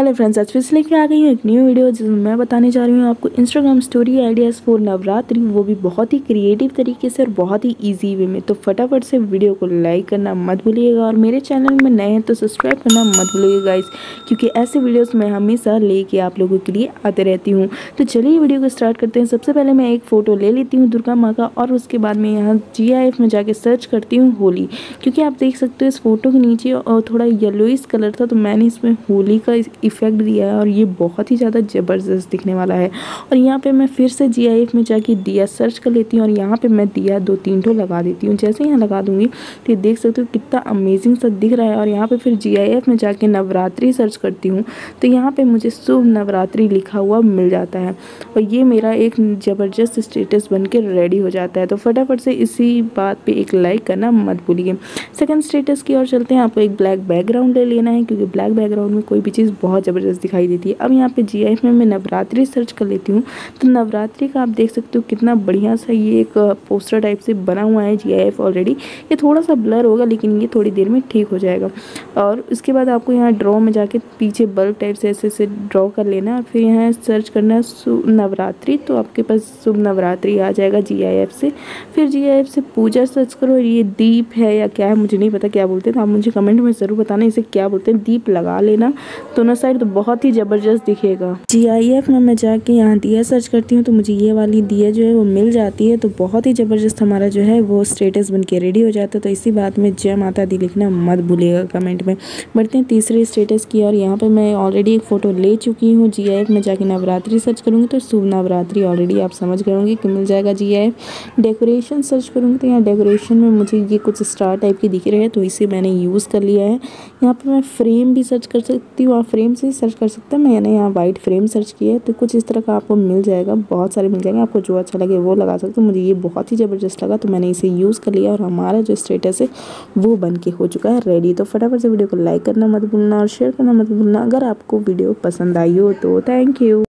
Hello friends, आज फिर से लेके आ गई हूँ एक न्यू वीडियो जिसमें मैं बताने जा रही हूँ आपको Instagram story ideas for Navratri, वो भी बहुत ही क्रिएटिव तरीके से और बहुत ही इजी वे में। तो फटाफट से वीडियो को लाइक करना मत भूलिएगा और मेरे चैनल में नए हैं तो सब्सक्राइब करना मत भूलिएगा गाइस, क्योंकि ऐसे वीडियोज़ मैं हमेशा लेके आप लोगों के लिए आते रहती हूँ। तो चलिए वीडियो को स्टार्ट करते हैं। सबसे पहले मैं एक फ़ोटो ले लेती हूँ दुर्गा माँ का और उसके बाद मैं यहाँ GIF में जाके सर्च करती हूँ होली, क्योंकि आप देख सकते हो इस फोटो के नीचे और थोड़ा येलोइश कलर था, तो मैंने इसमें होली का इफेक्ट दिया है और ये बहुत ही ज़्यादा ज़बरदस्त दिखने वाला है। और यहाँ पे मैं फिर से GIF में जाके दिया सर्च कर लेती हूँ और यहाँ पे मैं दिया 2-3 ठो लगा देती हूँ। जैसे यहाँ लगा दूँगी तो ये देख सकते हो कितना अमेजिंग सा दिख रहा है। और यहाँ पे फिर GIF में जाके नवरात्रि सर्च करती हूँ तो यहाँ पे मुझे शुभ नवरात्रि लिखा हुआ मिल जाता है और ये मेरा एक ज़बरदस्त स्टेटस बन के रेडी हो जाता है। तो फटाफट से इसी बात पर एक लाइक करना मत भूलिए। सेकंड स्टेटस की ओर चलते हैं। आपको एक ब्लैक बैकग्राउंड ले लेना है, क्योंकि ब्लैक बैकग्राउंड में कोई भी चीज़ बहुत ज़बरदस्त दिखाई देती है। अब यहाँ पे GIF में मैं नवरात्रि सर्च कर लेती हूँ तो नवरात्रि का आप देख सकते हो कितना बढ़िया सा ये एक पोस्टर टाइप से बना हुआ है GIF ऑलरेडी। ये थोड़ा सा ब्लर होगा लेकिन ये थोड़ी देर में ठीक हो जाएगा। और उसके बाद आपको यहाँ ड्रॉ में जाके पीछे बल्ब टाइप से ऐसे ड्रॉ कर लेना और फिर यहाँ सर्च करना है शुभ नवरात्रि, तो आपके पास शुभ नवरात्रि आ जाएगा GIF से। फिर GIF से पूजा सर्च करो। ये दीप है या क्या है मुझे नहीं पता क्या बोलते हैं, तो आप मुझे कमेंट में ज़रूर बताना इसे क्या बोलते हैं। दीप लगा लेना दोनों साइड, तो बहुत ही ज़बरदस्त दिखेगा। GIF में मैं जाके यहाँ दिया सर्च करती हूँ तो मुझे ये वाली दिया जो है वो मिल जाती है, तो बहुत ही ज़बरदस्त हमारा जो है वो स्टेटस बन के रेडी हो जाता है। तो इसी बात में जय माता दी लिखना मत भूलिएगा कमेंट में। बढ़ते हैं तीसरे स्टेटस की और यहाँ पर मैं ऑलरेडी एक फ़ोटो ले चुकी हूँ। GIF में जाके नवरात्रि सर्च करूँगी तो शुभ नवरात्रि ऑलरेडी आप समझ गए होंगे कि मिल जाएगा GIF। डेकोरेशन सर्च करूँगी तो यहाँ डेकोरेशन में मुझे ये कुछ स्टार टाइप के दिख रहे हैं, तो इसे मैंने यूज़ कर लिया है। यहाँ पे मैं फ्रेम भी सर्च कर सकती हूँ, आप फ्रेम से सर्च कर सकते हैं। मैंने यहाँ वाइट फ्रेम सर्च किया है तो कुछ इस तरह का आपको मिल जाएगा, बहुत सारे मिल जाएंगे, आपको जो अच्छा लगे वो लगा सकते हो। मुझे ये बहुत ही ज़बरदस्त लगा तो मैंने इसे यूज़ कर लिया और हमारा जो स्टेटस है वो बन के हो चुका है रेडी। तो फटाफट से वीडियो को लाइक करना मत भूलना और शेयर करना मत भूलना अगर आपको वीडियो पसंद आई हो तो। Thank you.